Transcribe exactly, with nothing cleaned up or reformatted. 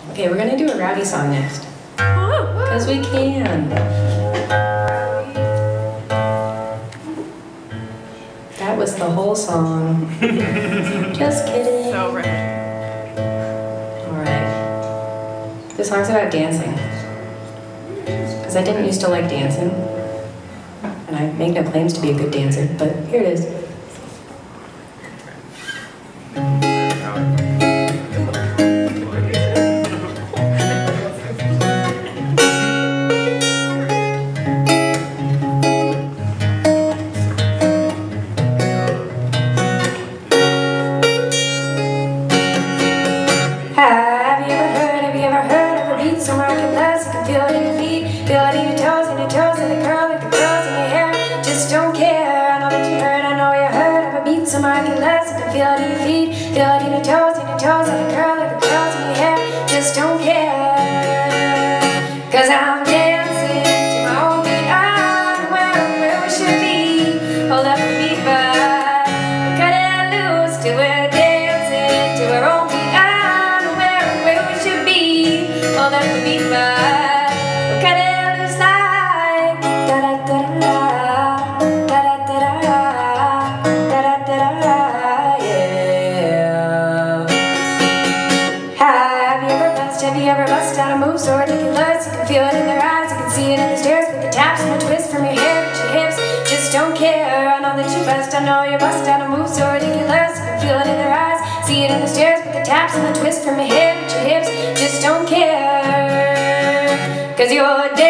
Okay, we're gonna do a rowdy song next. Because we can. That was the whole song. Just kidding. So right. Alright. This song's about dancing. Because I didn't used to like dancing. And I make no claims to be a good dancer, but here it is. Have you ever heard, have you ever heard of a beat so miraculous you can feel it in your feet, feel it in your toes, in your toes, and the curl like the curls in your hair? Just don't care, I know that you heard, I know you heard of a beat so miraculous you can feel it in your feet, feel it in your toes, in your toes, and the curl like the curls in your hair. Just don't care, cause I'm dancing to my own beat, I'm where, where we should be. Hold up the beat vibe, cut it loose till we're dancing to our own beat. Hold up the beat vibe, we'll cut it loose like da da da da da da da da da da da, yeah. Have you ever bust, have you ever bust out a move so ridiculous you can feel it in their eyes, you can see it in the stares with the taps and the twist from your hair to your hips? Just don't care, I know that you bust, I know you bust out a move so ridiculous you can feel it in their eyes, see it in the stares with the taps and the twist from your hair to your hips. Just don't care, cause you're dead.